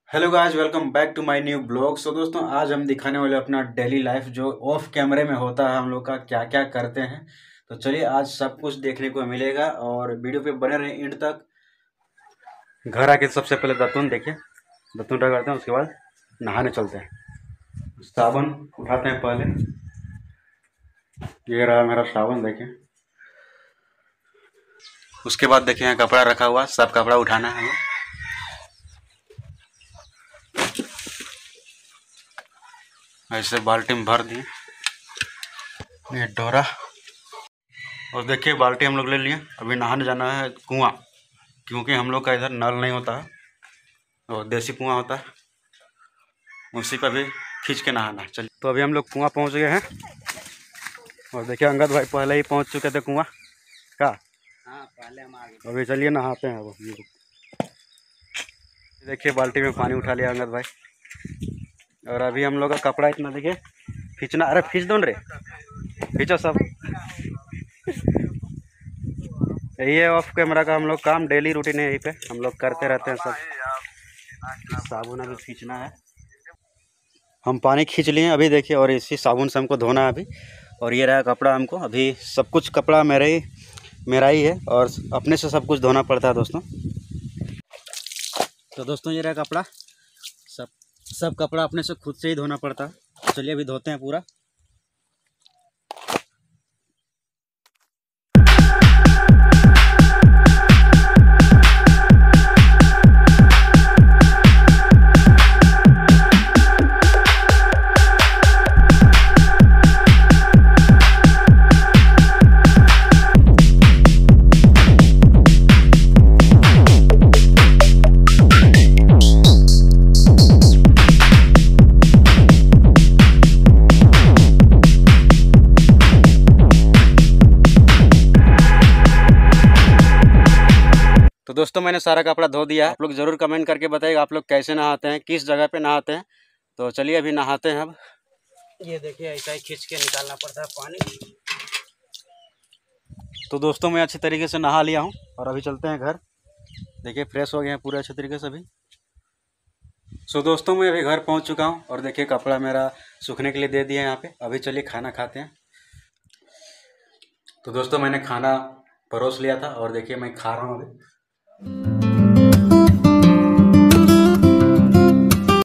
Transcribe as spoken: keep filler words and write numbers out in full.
Hello guys, welcome back to my new blog. So दोस्तों, आज हम दिखाने वाले अपना डेली लाइफ जो ऑफ कैमरे में होता है, हम लोग का क्या क्या करते हैं। तो चलिए, आज सब कुछ देखने को मिलेगा और वीडियो पे बने रहे एंड तक। घर आके सबसे पहले दातुन देखिए, दातुन रगड़ते हैं, उसके बाद नहाने चलते हैं। साबुन उठाते हैं पहले, ये रहा मेरा साबुन देखिए। उसके बाद देखिए यहाँ कपड़ा रखा हुआ, सब कपड़ा उठाना है हमें। ऐसे बाल्टी में भर दिए ये डोरा, और देखिए बाल्टी हम लोग ले लिए। अभी नहाने जाना है कुआं, क्योंकि हम लोग का इधर नल नहीं होता है और देसी कुआं होता है, उसी पर भी खींच के नहाना। चलिए, तो अभी हम लोग कुआं पहुंच गए हैं और देखिए अंगद भाई पहले ही पहुंच चुके थे कुआं का। हाँ, पहले हम आ गए। अभी चलिए नहाते हैं। अब देखिए बाल्टी में पानी उठा लिया अंगद भाई, और अभी हम लोग का कपड़ा इतना देखिए खींचना। अरे खींच दो रे, खींचो सब। यही है ऑफ कैमरा का हम लोग काम, डेली रूटीन है, यहीं पे हम लोग करते रहते हैं सब। साबुन अभी खींचना है, हम पानी खींच लिए अभी देखिए, और इसी साबुन से हमको धोना है अभी। और ये रहा कपड़ा हमको, अभी सब कुछ कपड़ा मेरा ही मेरा ही है और अपने से सब कुछ धोना पड़ता है दोस्तों। तो दोस्तों ये रहा कपड़ा, सब सब कपड़ा अपने से खुद से ही धोना पड़ता है। चलिए अभी धोते हैं पूरा। तो दोस्तों मैंने सारा कपड़ा धो दिया। आप लोग ज़रूर कमेंट करके बताइएगा आप लोग कैसे नहाते हैं, किस जगह पे नहाते हैं। तो चलिए अभी नहाते हैं। अब ये देखिए ऐसा ही खींच के निकालना पड़ता है पानी। तो दोस्तों मैं अच्छी तरीके से नहा लिया हूँ और अभी चलते हैं घर। देखिए फ्रेश हो गए हैं पूरे अच्छे तरीके से अभी। सो दोस्तों मैं अभी घर पहुँच चुका हूँ और देखिए कपड़ा मेरा सूखने के लिए दे दिया यहाँ पे। अभी चलिए खाना खाते हैं। तो दोस्तों मैंने खाना परोस लिया था और देखिए मैं खा रहा हूँ अभी।